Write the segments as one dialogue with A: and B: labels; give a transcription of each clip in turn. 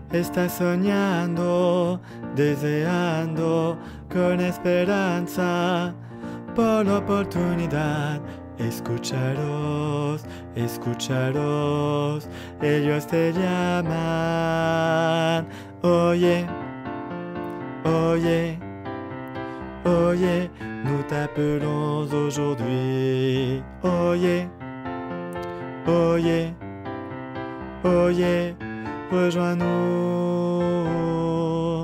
A: Estás soñando, deseando, con esperanza, por la oportunidad. Escúchalos, escúchalos, ellos te llaman. Oye, oye, oye, nous t'appelons aujourd'hui. Oye, oye, oye, rejoins-nous.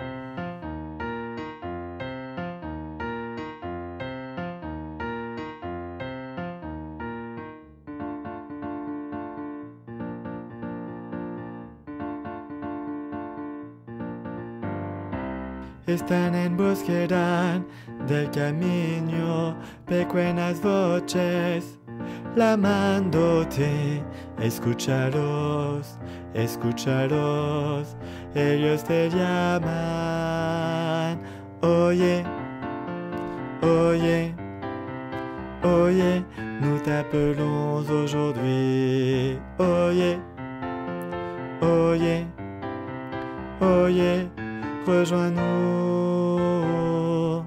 A: Están en búsqueda del camino, pequeñas voces clamándote. Escúchalos, escúchalos, ellos te llaman. Oye, oye, oye, nous t'appelons aujourd'hui. Oye, oye, oye, rejoins-nous.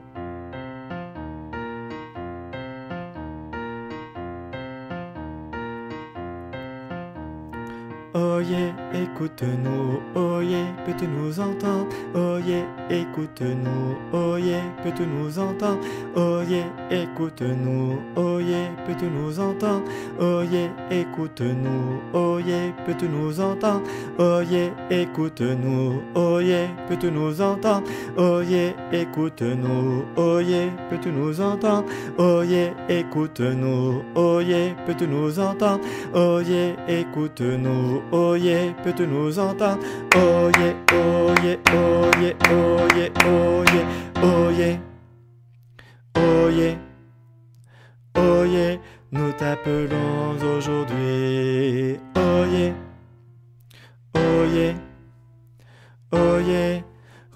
A: Oye, écoute-nous, oye, peux-tu nous entendre? Oye, écoute-nous, oye, peux-tu nous entendre? Oye, écoute-nous, oye, peux-tu nous entendre? Oye, écoute-nous, oye, peux-tu nous entendre? Oye, écoute-nous, oye, peux-tu nous entendre? Oye, écoute-nous, oye, peux-tu nous entendre? Oye, écoute-nous, oye, peux-tu nous entendre? Oye, écoute-nous, oye, peux-tu nous entendre? Oye, oye, oye, oye, oye, oye, oye, oye, nous t'appelons aujourd'hui. Oye, oye, oye,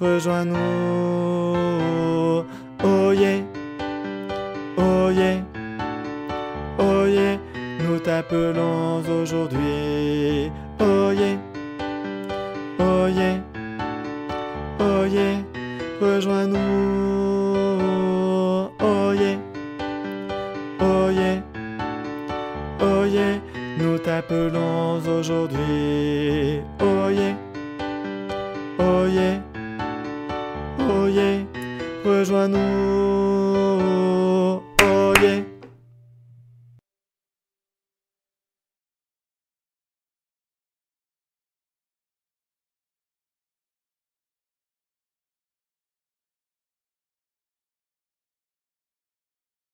A: rejoins-nous. Oye, oye, oye, nous t'appelons aujourd'hui. Oye, oye, oye, rejoins-nous. Oye, oye, oye, nous t'appelons aujourd'hui. Oye, oye, oye, rejoins-nous. Oye.